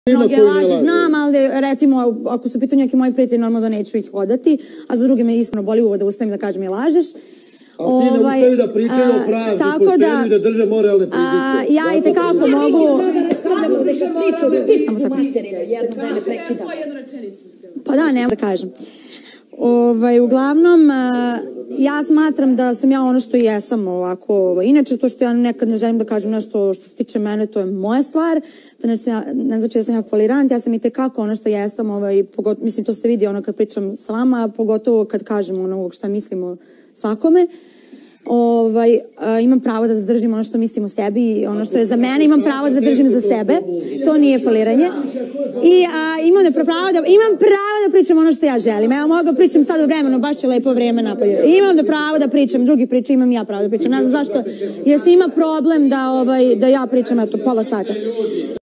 Mnoge laži znam, ali recimo, ako su pitanje neki moji prijatelji, normalno da neću ih hodati, a za druge me iskreno boli uvo da ustavim da kažem i lažeš. Ali ti ne ustaju da pričaju o pravdi, poštenju i da drže moralne principe. Ja i tekako mogu... Pa da, ne da kažem. Uglavnom, ja smatram da sam ja ono što jesam ovako. Inače, to što ja nekad ne želim da kažem nešto što se tiče mene, to je moja stvar. To ne znači da sam ja folirant, ja sam i tekako ono što jesam. Mislim, to se vidi ono kad pričam sa vama, pogotovo kad kažem ono šta mislim o svakome. Imam pravo da zadržim ono što mislim o sebi i ono što je za mene, imam pravo da zadržim za sebe. To nije foliranje. I imam pravo da pričam ono što ja želim. Ja mogu pričam sad u vremenu, baš je lepo vreme napolje. Imam pravo da pričam, drugi pričaju, imam ja pravo da pričam. Ne znam zašto, jesi ima problem da ja pričam eto pola sata.